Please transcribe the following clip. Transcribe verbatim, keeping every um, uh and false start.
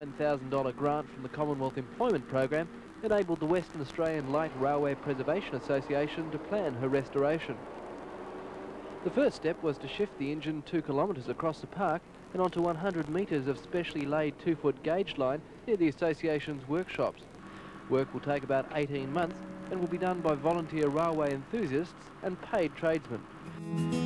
one thousand dollar grant from the Commonwealth Employment Program enabled the Western Australian Light Railway Preservation Association to plan her restoration. The first step was to shift the engine two kilometres across the park and onto one hundred metres of specially laid two-foot gauge line near the association's workshops. Work will take about eighteen months and will be done by volunteer railway enthusiasts and paid tradesmen.